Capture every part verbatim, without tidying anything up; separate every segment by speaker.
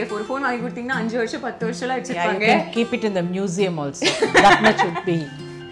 Speaker 1: safe. ஒரு phone வாங்கி கொடுத்தீங்கன்னா அஞ்சு வருஷம் பத்து வருஷம்ல வச்சிருப்பாங்க.
Speaker 2: You can keep it in the museum also. That much would be.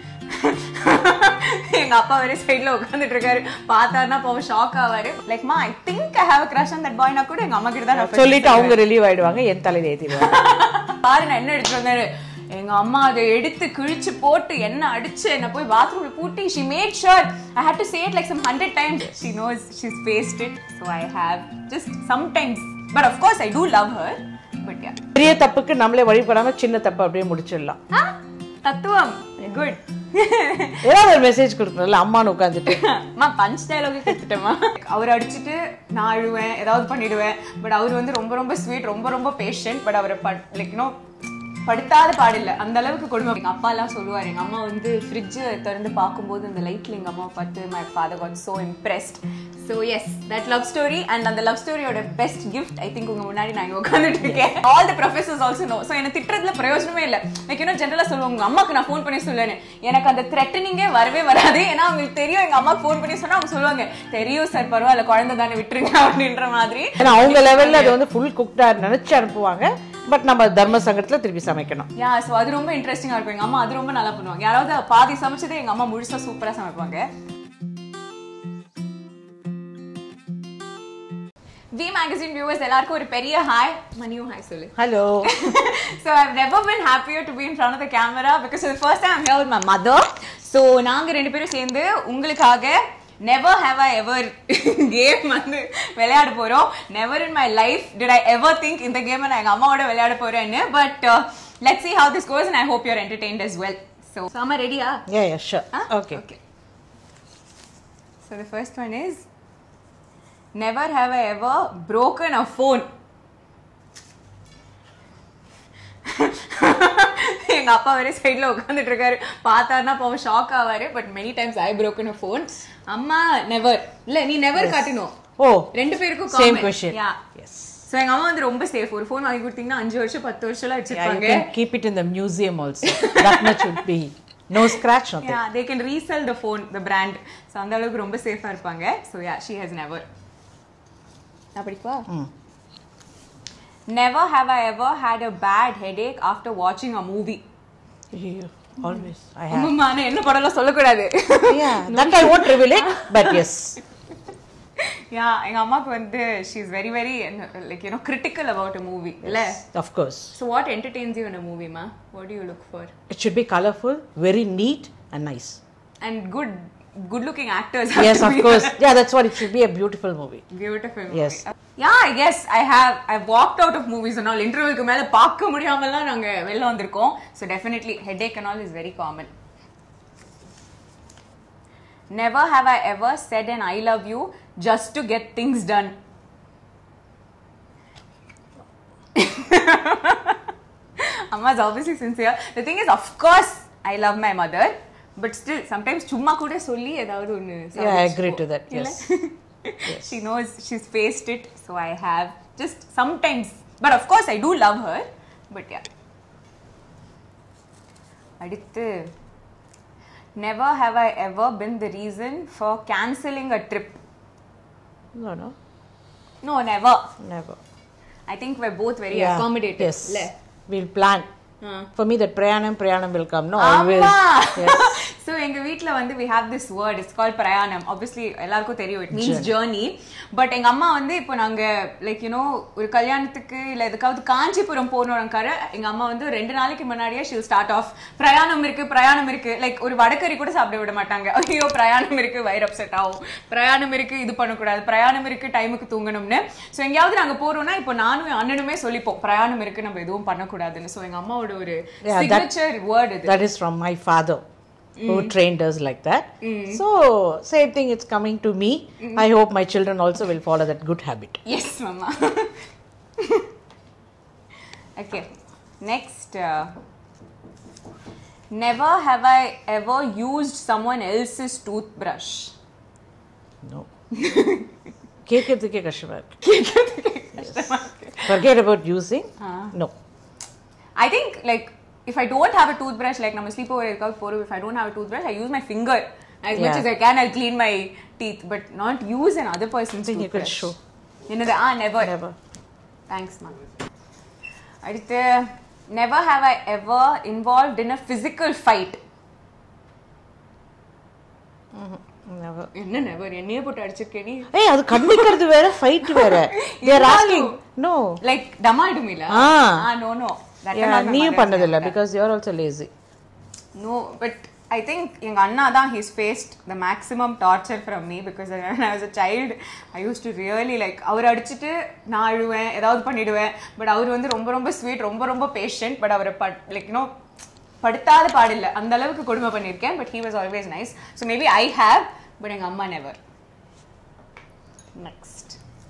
Speaker 1: எங்க அப்பா வேற சைடுல உட்கார்ந்துட்டு இருக்காரு. பார்த்தாருன்னா பாவம் ஷாக் ஆவாரு. லைக் மா I think I have a crush on that boy னா கூட எங்க அம்மா கிட்ட தான்
Speaker 2: சொல்லிட்டு அவங்க ரிலீவ் ஆயிடுவாங்க. என் தலையில ஏத்திடுவாங்க.
Speaker 1: பாரு நான் என்ன எடுத்து வந்தாரு. எங்க அம்மா அதை எடுத்து கிழிச்சு போட்டு என்ன அடிச்சு என்ன போய் பாத்ரூம்ல பூட்டி she made sure I had to say it like some hundred times. She knows she's faced it, so I have just sometimes, but of course I do love her, but yeah.
Speaker 2: பெரிய தப்புக்கு நம்மளே வழிபடாம சின்ன தப்பு அப்படியே முடிச்சிடலாம்.
Speaker 1: தத்துவம் good.
Speaker 2: ஏதாவது ஒரு மெசேஜ் கொடுக்கணும்ல அம்மான்னு உட்காந்துட்டு.
Speaker 1: அம்மா பஞ்ச் டயலாக் கத்துட்டேமா. அவர் அடிச்சுட்டு நான் அழுவேன் ஏதாவது பண்ணிடுவேன். பட் அவர் வந்து ரொம்ப ரொம்ப ஸ்வீட் ரொம்ப ரொம்ப பேஷண்ட். பட் அவரை லைக் யூ நோ படுத்தாத பாடில்லை அந்த அளவுக்கு கொடுமை. எங்க அப்பா எல்லாம் சொல்லுவாரு. எங்க அம்மா வந்து ஃப்ரிட்ஜ் திறந்து பார்க்கும்போது அந்த லைட்ல எங்க அம்மா பார்த்து my father got so impressed. So yes, that love story and அந்த love storyயோட best gift I think உங்க முன்னாடி நான் உட்கார்ந்துட்டு இருக்கேன். All the professors also know. So என்ன திட்டுறதுல பிரயோஜனமே இல்லை. லைக் யூ ஜெனரலா சொல்லுவாங்க உங்க அம்மாக்கு நான் ஃபோன் பண்ணி சொல்லுவேன். எனக்கு அந்த த்ரெட்டனிங்கே வரவே வராது. ஏன்னா அவங்களுக்கு தெரியும் எங்க அம்மாக்கு ஃபோன் பண்ணி சொன்னா அவங்க சொல்லுவாங்க தெரியும் சார் பரவாயில்ல குழந்தை தானே விட்டுருங்க அப்படின்ற மாதிரி.
Speaker 2: அவங்க லெவல்ல அது வந்து ஃபுல் குக்டா நினைச்சு அனுப்புவாங்க. பட் நம்ம தர்ம சங்கத்துல திருப்பி சமைக்கணும்.
Speaker 1: யா சோ அது ரொம்ப இன்ட்ரெஸ்டிங்கா இருக்கும். எங்க அம்மா அது ரொம்ப நல்லா பண்ணுவாங்க. யாராவது பாதி சமைச்சதே எங்க அம்மா முழுசா சூப்பரா சமைப்பாங்க. V Magazine viewers எல்லாருக்கும் ஒரு பெரிய ஹாய். மணியும் ஹாய் சொல்லு.
Speaker 2: Hello.
Speaker 1: So I've never been happier to be in front of the camera because for the first time I'm here with my mother. So நாங்க ரெண்டு பேரும் சேர்ந்து உங்களுக்காக never have I ever game வந்து விளையாட போறோம். Never in my life did I ever think இந்த game நான் எங்க அம்மாவோட விளையாட போறேன்னு. But uh, let's see how this goes and I hope you're entertained as well. So, so am I ready? Ah?
Speaker 2: Yeah, yeah, sure.
Speaker 1: Huh?
Speaker 2: Okay.
Speaker 1: Okay. So the first one is never have I ever broken a phone. எங்க அப்பா வேற சைடுல உட்கார்ந்துட்டு இருக்காரு. பார்த்தாருன்னா பாவம் shock ஆவாரு. But many times I broken a phone. அம்மா நெவர் இல்ல நீ நெவர் காட்டணும்.
Speaker 2: ஓ
Speaker 1: ரெண்டு பேருக்கும்
Speaker 2: same question.
Speaker 1: Yeah
Speaker 2: yes.
Speaker 1: So எங்க அம்மா வந்து ரொம்ப சேஃப். ஒரு ஃபோன் வாங்கி கொடுத்தீங்கன்னா அஞ்சு வருஷம் பத்து வருஷம்ல வச்சிருப்பாங்க.
Speaker 2: You can keep it in the museum also. That much would be. No scratch nothing.
Speaker 1: Yeah, they can resell the phone, the brand. So அந்த அளவுக்கு ரொம்ப சேஃபா இருப்பாங்க. So yeah, she has never. நான் படிப்பா? Never have I ever had a bad headache after watching a movie.
Speaker 2: Yeah, always I have.
Speaker 1: அம்மா நான் என்ன படம்லாம் சொல்ல கூடாது.
Speaker 2: Yeah, that I won't reveal it, but yes.
Speaker 1: Yeah, எங்க அம்மாக்கு வந்து she is very very like you know critical about a movie, இல்ல?
Speaker 2: Of course.
Speaker 1: So what entertains you in a movie, ma? What do you look for?
Speaker 2: It should be colorful, very neat and nice.
Speaker 1: And good good looking actors have
Speaker 2: yes
Speaker 1: to
Speaker 2: of
Speaker 1: be
Speaker 2: course there. Yeah, that's what it should be, a beautiful movie.
Speaker 1: Beautiful movie.
Speaker 2: Yes.
Speaker 1: Yeah, I guess I have I've walked out of movies and all. Interval ku mela paakka mudiyamala naanga vella vandirukom. So definitely headache and all is very common. Never have I ever said an I love you just to get things done. Amma is obviously sincere. The thing is, of course I love my mother, but still sometimes chumma kuda solli edavadhu onu.
Speaker 2: Yeah, I agree to that. Yes.
Speaker 1: Yes. She knows she's faced it, so I have just sometimes, but of course I do love her, but yeah. Adithu, never have I ever been the reason for cancelling a trip.
Speaker 2: No, no.
Speaker 1: No, never.
Speaker 2: Never.
Speaker 1: I think we're both very
Speaker 2: Yeah.
Speaker 1: accommodative.
Speaker 2: Yes. Le? We'll plan.
Speaker 1: Uh.
Speaker 2: For me, that prayanam prayanam will come. No, always.
Speaker 1: Yes. So எங்க வீட்ல வந்து we have this word, it's called prayanam. Obviously எல்லாருக்கும் தெரியும், it means journey. But எங்க அம்மா வந்து இப்போ நாங்க like you know ஒரு கல்யாணத்துக்கு இல்ல எதுக்காவது காஞ்சிபுரம் போறோம்ங்கற எங்க அம்மா வந்து ரெண்டு நாளைக்கு முன்னாடியே she'll start off பிரயாணம் இருக்கு பிரயாணம் இருக்கு லைக் ஒரு வடக்கறி கூட சாப்பிட விட மாட்டாங்க. ஐயோ பிரயாணம் இருக்கு வயிறு அப்செட் ஆகும், பிரயாணம் இருக்கு இது பண்ண கூடாது, பிரயாணம் இருக்கு டைமுக்கு தூங்கணும்னு. சோ எங்கயாவது நாங்க போறோம்னா இப்போ நானும் அண்ணனுமே சொல்லிப்போம் பிரயாணம் இருக்கு நம்ம எதுவும் பண்ண கூடாதுன்னு. சோ எங்க அம்மாவோட ஒரு signature word இது.
Speaker 2: That is from my father. Mm. Who trained us like that. Mm. So same thing, it's coming to me. Mm. I hope my children also will follow that good habit.
Speaker 1: Yes mama. Okay, next uh, never have I ever used someone else's toothbrush.
Speaker 2: No. கேக்குறதுக்கே கஷ்டமா இருக்கு. கேக்குறதுக்கே கஷ்டமா இருக்கு. Forget about using. Uh. No.
Speaker 1: I think like if I don't have a toothbrush, like நம்ம sleep over irukka poru, if I don't have a toothbrush I use my finger as yeah. much as I can. I'll clean my teeth, but not use another person's toothbrush.
Speaker 2: You could show.
Speaker 1: You know the ah never
Speaker 2: never.
Speaker 1: Thanks ma. அடுத்து never have I ever involved in a physical fight.
Speaker 2: never.
Speaker 1: என்ன never என்னைய போட்டு அடிச்சிருக்கே நீ?
Speaker 2: ஏய் அது கண்டிக்கிறது வேற fight வேற. they are asking no
Speaker 1: like டமாடுமில.
Speaker 2: ah
Speaker 1: no no
Speaker 2: that yeah, நீ பண்ணது இல்ல because you are also lazy.
Speaker 1: no but I think எங்க அண்ணா தான் he's faced the maximum torture from me because when I was a child I used to really like அவர் அடிச்சிட்டு நான் அழுவேன் ஏதாவது பண்ணிடுவேன் பட் அவர் வந்து ரொம்ப ரொம்ப ஸ்வீட் ரொம்ப ரொம்ப பேஷண்ட் பட் அவர் like you know படுத்தாத பாடில்ல அந்த அளவுக்கு கொடுமை பண்ணிருக்கேன் but he was always nice so maybe I have but எங்க அம்மா never. next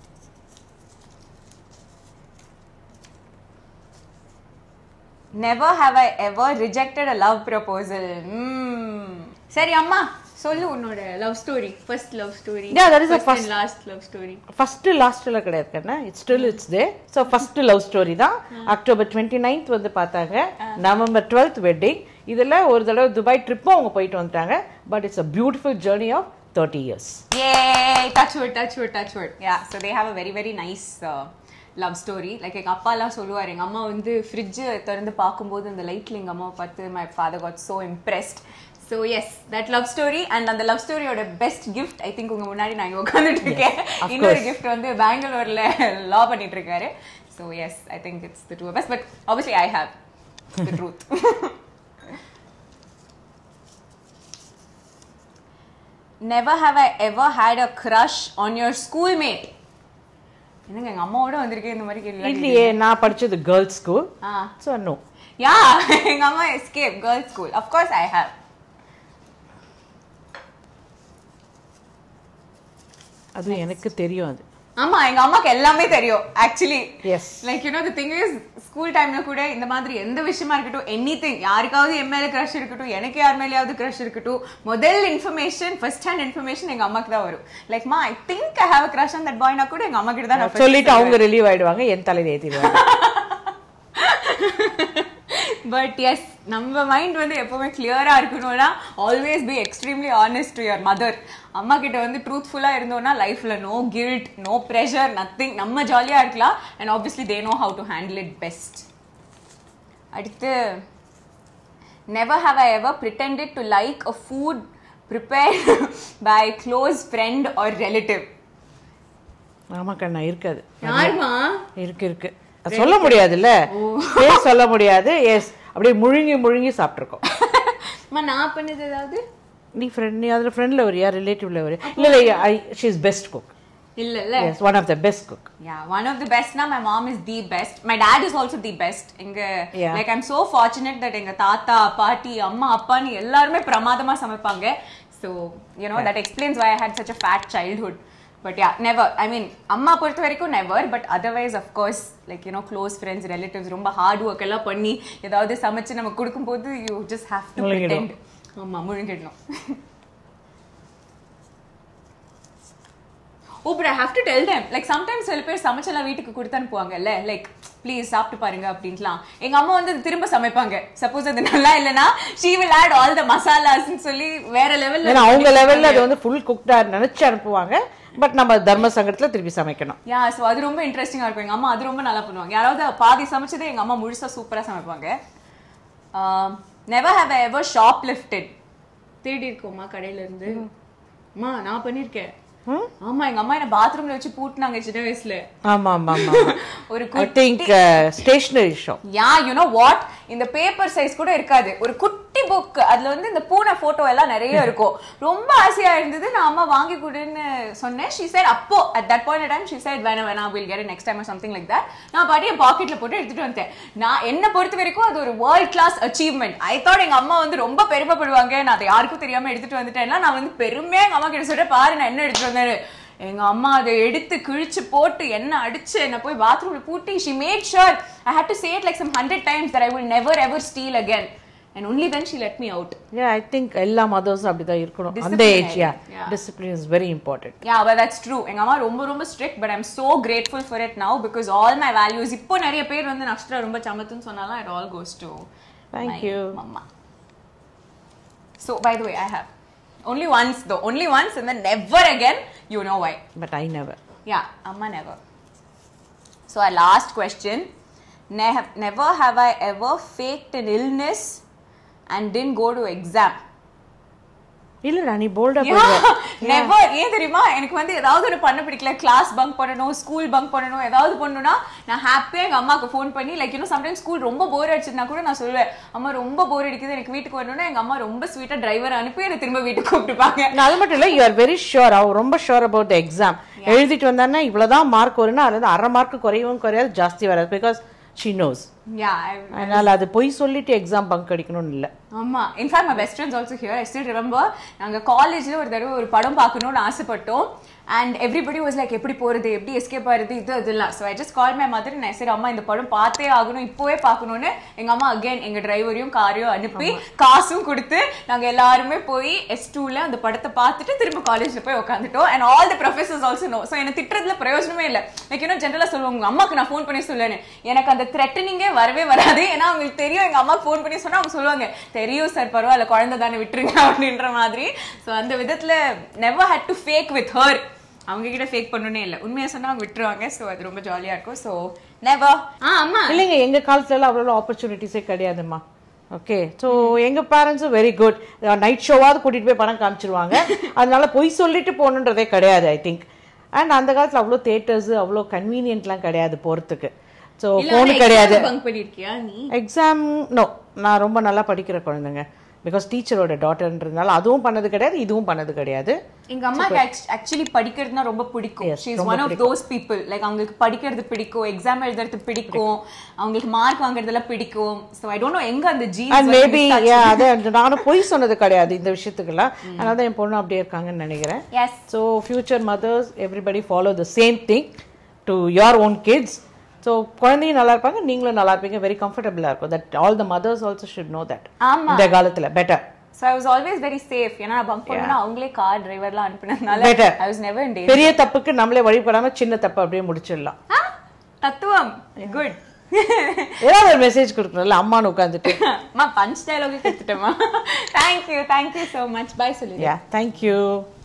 Speaker 1: never have I ever rejected a love proposal. hmm சரி அம்மா சொல்லு உன்னோட love story first love story.
Speaker 2: yeah that is
Speaker 1: first
Speaker 2: the first
Speaker 1: and last love story.
Speaker 2: first last la கிடையாது கண்ணா it's still it's there so first love story தான் October twenty-ninth வந்து பார்த்தாங்க November twelfth wedding இதெல்ல ஒரு தடவை Dubai trip அவங்க போயிட்டு வந்தாங்க but it's a beautiful journey of thirty years.
Speaker 1: yay touch wood touch wood touch wood. yeah so they have a very very nice uh, love story like எங்க அப்பா எல்லாம் சொல்லுவாரு எங்க அம்மா வந்து ஃப்ரிட்ஜ் திறந்து பாக்கும்போது அந்த லைட்ல எங்க அம்மா பார்த்து my father got so impressed. so yes that love story and அந்த love story ஓட best gift I think உங்க முன்னாடி நான் இங்க உட்கார்ந்துட்டு இருக்கேன். இன்னொரு gift வந்து பெங்களூர்ல லா பண்ணிட்டு இருக்காரு. so yes I think it's the two of us but obviously I have the truth. never have I ever had a crush on your schoolmate. என்னங்க எங்க அம்மாவோட வந்திருக்கேன் இந்த மாதிரி கேள்வி
Speaker 2: இல்லையே நான் படிச்சது girls school so no.
Speaker 1: yeah எங்க அம்மா escape girls school of course I have.
Speaker 2: அது எனக்கு தெரியும் அது
Speaker 1: ஆமா எங்க அம்மாக்கு எல்லாமே தெரியும் actually.
Speaker 2: yes
Speaker 1: like you know the thing is school timeல கூட இந்த மாதிரி எந்த விஷயமா இருக்கட்டும் anything யாருக்காவது என் மேல crush இருக்கட்டும் எனக்கு யார் மேலயாவது crush இருக்கட்டும் முதல் information first hand information எங்க அம்மாக்கு தான் வரும். like ma I think I have a crush on that boy na கூட எங்க அம்மா கிட்ட தான் நான்
Speaker 2: சொல்லிட்டு அவங்க ரிலீவ் ஆயிடுவாங்க என் தலையில ஏத்திடுவாங்க.
Speaker 1: but yes நம்ம மைண்ட் வந்து எப்பவுமே கிளியரா இருக்கணும்னா always be extremely honest to your mother. அம்மா கிட்ட வந்து ட்ரூத்ஃபுல்லா இருந்தோம்னா லைஃப்ல no guilt no pressure nothing நம்ம ஜாலியா இருக்கலாம் and obviously they know how to handle it best. அடுத்து never have I ever pretended to like a food prepared by close friend or relative.
Speaker 2: ஆமா கண்ணா இருக்காது.
Speaker 1: யாருமா
Speaker 2: இருக்கு இருக்கு சொல்ல முடியாதுல்ல பேர் சொல்ல முடியாது. எஸ் அப்படியே முழுங்கி முழுங்கி சாப்பிட்டுருக்கோம்.
Speaker 1: நான் பண்ணது ஏதாவது
Speaker 2: நீ ஃப்ரெண்ட் நீ அதில் ஃப்ரெண்ட்ல வரியா ரிலேட்டிவ்ல வரியா இல்லை இல்லை I she is best cook.
Speaker 1: இல்ல இல்ல
Speaker 2: yes one of the best cook.
Speaker 1: Yeah one of the பெஸ்ட்னா my mom is the best my dad is also the best. எங்க like I am so fortunate that எங்க தாத்தா பாட்டி அம்மா அப்பான்னு எல்லாருமே பிரமாதமா சமைப்பாங்க. So you know that explains why I had such a fat childhood. But yeah, never. I mean, amma பொறுத்த வரைக்கும் never. But otherwise, of course, like you know, close friends, relatives, ரொம்ப hard work எல்லாம் பண்ணி ஏதாவது சமைச்சு நம்ம கொடுக்கும்போது you just have to pretend. ஆமா முழுங்கிடணும். Oh, but I have to tell them. Like sometimes சில பேர் சமைச்செல்லாம் வீட்டுக்கு கொடுத்து அனுப்புவாங்கல்ல. Like ப்ளீஸ் சாப்பிட்டு பாருங்க அப்படின்லாம். எங்க அம்மா வந்து திரும்ப சமைப்பாங்க. சப்போஸ் அது நல்லா இல்லனா she will add all the masalas ன்னு சொல்லி வேற லெவல்ல
Speaker 2: அவங்க லெவல்ல அது வந்து ஃபுல் குக்டா நினைச்சு அனுப்புவாங்க. பட் நம்ம தர்ம சங்கத்துல திருப்பி சமைக்கணும்.
Speaker 1: யா சோ அது ரொம்ப இன்ட்ரெஸ்டிங்கா இருக்கும். எங்க அம்மா அது ரொம்ப நல்லா பண்ணுவாங்க. யாராவது பாதி சமைச்சதே எங்க அம்மா முழுசா சூப்பரா சமைப்பாங்க. never have I ever shoplifted. தேடி இருக்கோமா கடையில இருந்து. அம்மா நான் பண்ணிருக்கேன். ஆமா எங்க அம்மா என்ன பாத்ரூம்ல வச்சு பூட்டினாங்க சின்ன வயசுல.
Speaker 2: ஆமா ஆமா ஆமா
Speaker 1: ஒரு
Speaker 2: I think stationery shop.
Speaker 1: Yeah you know what இந்த பேப்பர் சைஸ் கூட இருக்காது. ஒரு குட்டி புக் அதுல வந்து இந்த பூனை போட்டோ எல்லாம் நிறைய இருக்கும். ரொம்ப ஆசையா இருந்தது. நான் அம்மா வாங்கி கொடுன்னு சொன்னேன். she said அப்போ at that point in time she said வேணா வேணா we'll get it next time or something like that. நான் பாட்டி என் பாக்கெட்ல போட்டு எடுத்துட்டு வந்தேன். நான் என்ன பொறுத்த வரைக்கும் அது ஒரு world class achievement. I thought எங்க அம்மா வந்து ரொம்ப பெருமைப்படுவாங்க. நான் அதை யாருக்கும் தெரியாம எடுத்துட்டு வந்துட்டேன்னா நான் வந்து பெருமையா எங்க அம்மா கிட்ட சொல்றேன் பாரு நான் என்ன எடுத்துட்டு வந்தேன். எங்க அம்மா அதை எடுத்து கிழிச்சு போட்டு என்ன அடிச்சு என்ன போய் பாத்ரூம்ல பூட்டி she made sure I had to say it like some hundred times that I will never ever steal again and only then she let me out.
Speaker 2: Yeah, I think எல்லா மதர்ஸ் அப்படிதான் இருக்கணும். அந்த age yeah. yeah discipline is very important.
Speaker 1: Yeah, but that's true. எங்க அம்மா ரொம்ப ரொம்ப strict but I'm so grateful for it now because all my values இப்போ நிறைய பேர் வந்து நக்ஷ்த்ரா ரொம்ப சமத்துன்னு சொன்னாலும் it all goes to
Speaker 2: thank
Speaker 1: my
Speaker 2: you
Speaker 1: mama. So by the way I have only once though only once and then never again. You know why?
Speaker 2: But I never.
Speaker 1: Yeah, amma never. So our last question, never have I ever faked an illness and didn't go to exam.
Speaker 2: இல்லடா நீ போல்டா
Speaker 1: never. ஏன் தெரியுமா, எனக்கு வந்து ஏதாவது ஒன்று பண்ண பிடிக்கல, கிளாஸ் பங்க் பண்ணணும், ஸ்கூல் பங்க் பண்ணணும், ஏதாவது பண்ணணும்னா நான் ஹாப்பியாக எங்கள் அம்மாவுக்கு ஃபோன் பண்ணி லைக் யூனோ சம்டைம்ஸ் ஸ்கூல் ரொம்ப போர் அடிச்சதுனா கூட நான் சொல்லுவேன், அம்மா ரொம்ப போர் அடிக்குது எனக்கு வீட்டுக்கு வரணும்னா எங்கள் அம்மா ரொம்ப ஸ்வீட்டாக டிரைவர் அனுப்பி எனக்கு திரும்ப வீட்டுக்கு கூப்பிட்டுப்பாங்க.
Speaker 2: அது மட்டும் இல்லை, யூ ஆர் வெரி ஷுர், அவர் ரொம்ப ஷுர் அபவுட் த எக்ஸாம். எழுதிட்டு வந்தாங்கன்னா இவ்வளோதான் மார்க் வரும்னா அது வந்து அரை மார்க் குறையவும் குறையாது, ஜாஸ்தி வராது. Because she knows.
Speaker 1: Yeah,
Speaker 2: அதனால அது போய் சொல்லிட்டு எக்ஸாம் பங்க் அடிக்கணும்னு இல்லை.
Speaker 1: ஆமா, in fact my best friends also here. I still remember நாங்க காலேஜ்ல ஒரு தடவை ஒரு படம் பார்க்கணும்னு ஆசைப்பட்டோம். அண்ட் எவ்ரிபடி வாஸ் லைக் எப்படி போறது, எப்படி எஸ்கேப் ஆகுறது, இது அதெல்லாம். So I just call my mother. நான் சரி அம்மா இந்த படம் பார்த்தே ஆகணும், இப்போவே பார்க்கணும்னு எங்க அம்மா அகைன் எங்க டிரைவரையும் காரையும் அனுப்பி காசும் கொடுத்து நாங்க எல்லாருமே போய் எஸ் டூல அந்த படத்தை பார்த்துட்டு திரும்ப காலேஜ்ல போய் உட்காந்துட்டோம். And all the professors also know. So என்ன திட்டுறதுல பிரயோஜனமே இல்லை. லைக் இன்னும் ஜென்ரலா சொல்லுவாங்க உங்க அம்மாக்கு நான் ஃபோன் பண்ணி சொல்லுவேன், எனக்கு அந்த த்ரெட்டனிங்கே வரவே வராது. ஏன்னா அவங்களுக்கு தெரியும் எங்க அம்மாக்கு ஃபோன் பண்ணி சொன்னா அவங்க சொல்லுவாங்க தெரியும் சார் பரவாயில்ல குழந்தை தானே விட்டுருங்க அப்படின்ற மாதிரி. ஸோ அந்த விதத்துல never had to fake with her. அவங்க கிட்ட ஃபேக் பண்ணனே இல்லை, உண்மையா சொன்னா அவங்க விட்டுருவாங்க. ஸோ அது ரொம்ப ஜாலியா இருக்கும். So never. ஆ அம்மா
Speaker 2: இல்லைங்க, எங்க காலத்துல எல்லாம் அவ்வளோ ஆப்பர்ச்சுனிட்டிஸே கிடையாதுமா. ஓகே, ஸோ எங்க பேரண்ட்ஸும் வெரி குட். நைட் ஷோவாவது கூட்டிட்டு போய் படம் காமிச்சிருவாங்க. அதனால பொய் சொல்லிட்டு போகணுன்றதே கிடையாது ஐ திங்க். அண்ட் அந்த காலத்துல அவ்வளோ தியேட்டர்ஸ் அவ்வளோ கன்வீனியன்ட்லாம் கிடையாது போறதுக்கு. ஸோ ஃபோனு கிடையாது. எக்ஸாம் நோ, நான் ரொம்ப நல்லா படிக்கிற குழந்தைங்க. பிகாஸ் டீச்சரோட டாட்டர்ன்றதுனால அதுவும் பண்ணது கிடையாது, இதுவும் பண்ணது கிடையாது.
Speaker 1: எங்க அம்மாக்கு ஆக்சுவலி படிக்கிறதுனா ரொம்ப பிடிக்கும். She is one of those people. Like அவங்களுக்கு படிக்கிறது பிடிக்கும், எக்ஸாம் எழுதுறது பிடிக்கும், அவங்களுக்கு மார்க் வாங்குறதெல்லாம் பிடிக்கும். சோ ஐ டோன்ட் நோ எங்க அந்த ஜீன்ஸ்
Speaker 2: அண்ட் மேபி யா அது நானும் போய் சொன்னது கிடையாது இந்த விஷயத்துக்குலாம். அதனால தான் என் பொண்ணு அப்படியே இருக்காங்கன்னு நினைக்கிறேன்.
Speaker 1: Yes.
Speaker 2: So future mothers everybody follow the same thing to your own kids. So குழந்தையும் நல்லா இருப்பாங்க, நீங்களும் நல்லா இருப்பீங்க, வெரி கம்ஃபர்டபுளா இருக்கும். That all the mothers also should know that இந்த காலத்துல better.
Speaker 1: So I was always very safe. ஏன்னா நான் பங்க் பண்ணா அவங்களே கார் டிரைவர்லாம் அனுப்புனதுனால I was never in danger.
Speaker 2: பெரிய தப்புக்கு நம்மளே வழிபடாம சின்ன தப்பு அப்படியே முடிச்சிடலாம்.
Speaker 1: தத்துவம் குட்.
Speaker 2: ஏதாவது ஒரு மெசேஜ் கொடுக்கணும்ல அம்மான்னு உட்காந்துட்டு.
Speaker 1: அம்மா பஞ்ச் டயலாக் கொடுத்துட்டேமா. Thank you, thank you so much. Bye சொல்லுங்க.
Speaker 2: Yeah, thank you.